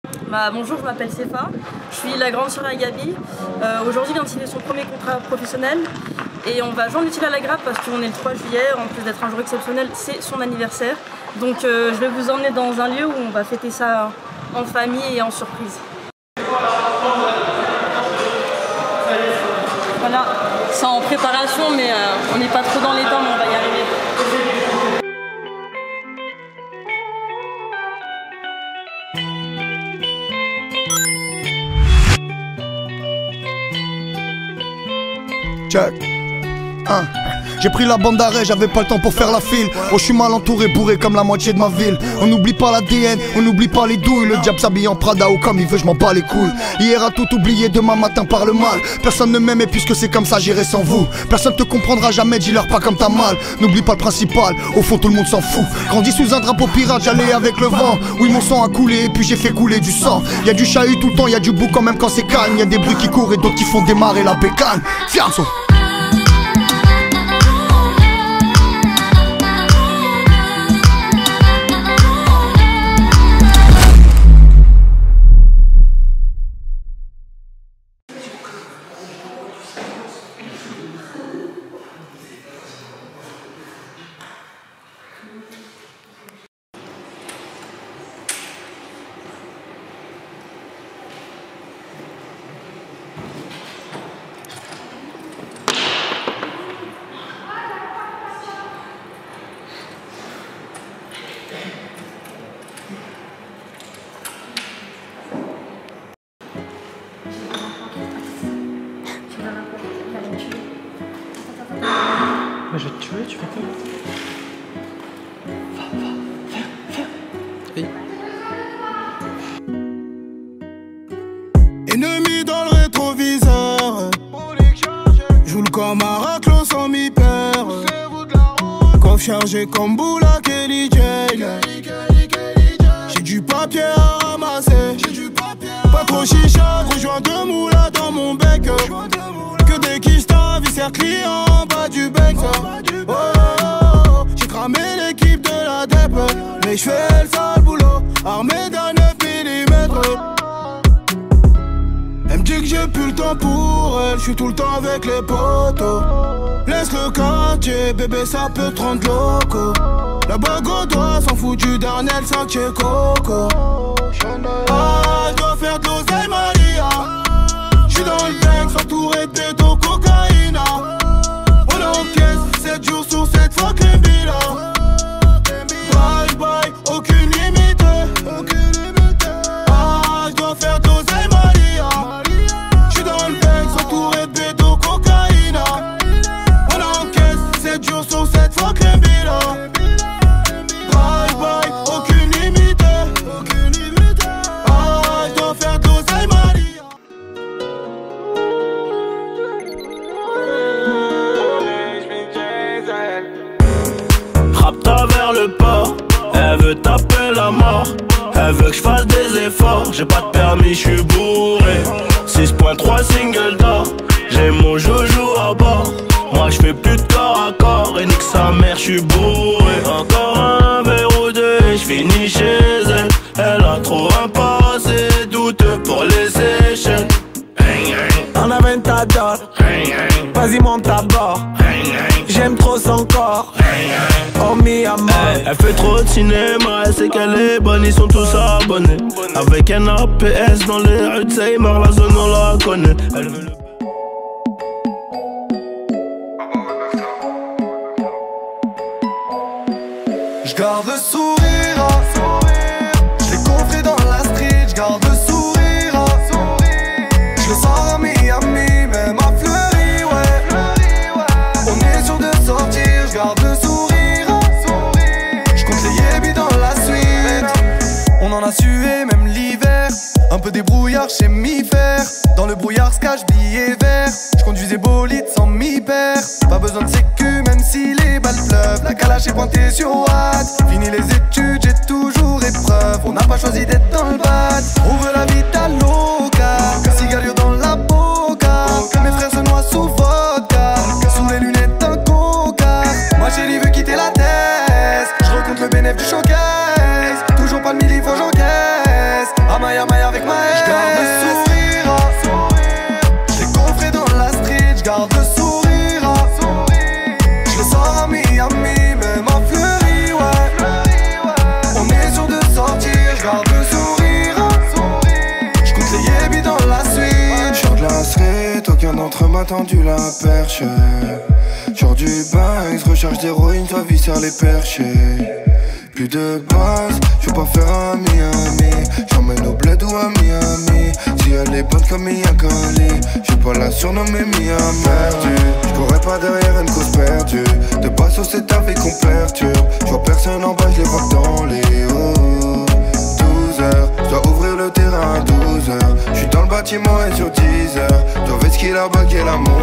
Bonjour, je m'appelle Sefa, je suis la grande sœur à Gabi. Aujourd'hui, il vient de signer son premier contrat professionnel et on va joindre l'utile à l'agréable parce qu'on est le 3 juillet, en plus d'être un jour exceptionnel, c'est son anniversaire. Donc je vais vous emmener dans un lieu où on va fêter ça en famille et en surprise. Voilà, c'est en préparation mais on n'est pas trop dans les temps, mais on va y arriver. Check. J'ai pris la bande d'arrêt, j'avais pas le temps pour faire la file. Oh, je suis mal entouré, bourré comme la moitié de ma ville. On n'oublie pas l'ADN, on n'oublie pas les douilles. Le diable s'habille en Prada ou comme il veut, je m'en bats les couilles. Hier a tout oublié, demain matin par le mal. Personne ne m'aime et puisque c'est comme ça, j'irai sans vous. Personne te comprendra jamais, dis-leur pas comme t'as mal. N'oublie pas le principal, au fond tout le monde s'en fout. Grandi sous un drapeau pirate, j'allais avec le vent. Oui, mon sang a coulé et puis j'ai fait couler du sang. Y'a du chahut tout le temps, y'a du bouc quand même quand c'est calme. Y'a des bruits qui courent et d'autres qui font démarrer la bécane. Fianzo. Mais je vais te tuer, tu fais quoi? Va, viens. Ennemi dans le rétroviseur, joue le comme un raclon sans mi-père. Coffre chargé comme Boula Kelly Jane. J'ai du papier à ramasser, pas trop chicha, rejoins deux moulas dans mon bec. Que des quiches, viscère client en bas du bec. Oh, oh, oh. J'ai cramé l'équipe de la DEP, mais j'fais le sale boulot, armé d'un 9 mm. Elle me dit que j'ai plus le temps pour elle, j'suis tout le temps avec les potos. Laisse le quartier, bébé ça peut te rendre loco. La bague au doigt s'en fout du dernier sac chez Coco. Ah, je dois faire de l'oseille Maria. J'suis dans le Banks entouré de pédo cocaïna. On encaisse 7 jours sur 7 fuck les bilans. Bye bye, aucune limite. Ah, je dois faire de l'oseille Maria. J'suis dans le Banks entouré de pédo cocaïna. On encaisse 7 jours sur 7 fuck les bilans. Bye bye, aucune limite. Ah, je dois faire de l'oseille Maria. Rapta vers le port, elle veut taper la mort. Elle veut que je fasse des efforts, j'ai pas de permis, je suis bourré. 6.3 single d'or, j'ai mon joujou à bord. Moi je fais plus de corps à corps et nique sa mère, je suis bourré. Encore un verre ou deux et je finis chez elle. Elle a trop un passé douteux pour les Seychelles. En aventador, vas-y monte à bord. J'aime trop son corps, oh mi amor. Elle fait trop de cinéma, elle sait qu'elle est bonne, ils sont tous abonnés. Avec un APS dans les rues de Seymour, la zone on la connaît. Elle veut le... J'garde le sourire, j'l'ai coffré dans la street, j'garde le sourire. J'le sors à Miami, même à Fleury, ouais. On est sûr de sortir, j'garde le sourire. J'compte les yébis dans la suite. On en a sué même l'hiver. Un peu des brouillards chez mi-fer. Dans le brouillard se cache billet vert. J'conduisais bolide sans mi-père. Pas besoin de sécu même si les balles pleuvent. La calache est pointée sur Watt. Fini les études, j'ai toujours épreuve. On n'a pas choisi d'être dans le bad. Ouvre la vita loca. Cigario dans la boca. Mes frères se noient sous vodka. Sous les lunettes d'un coca. Moi chérie veut quitter la tête. Je recompte le bénéfice du showcase. Toujours pas le midi, faut j'encaisse. Amaya, Maya. m'a tendu la perche. Genre du banks, recharge d'héroïne, toi viscère les perchés. Plus de base, je veux pas faire un Miami. J'emmène au bled ou à Miami. Si elle est bonne comme Mia Khali, je vais pas la surnommer Miami. Perdu, je courais pas derrière une cause perdue. De base c'est ta vie qu'on perturbe. Je vois personne en bas, je les vois dans les hauts. 12h, je dois ouvrir le terrain à 12h. Je suis dans le bâtiment et sur 10h. Dois ce qu'il a bas qui est l'amour.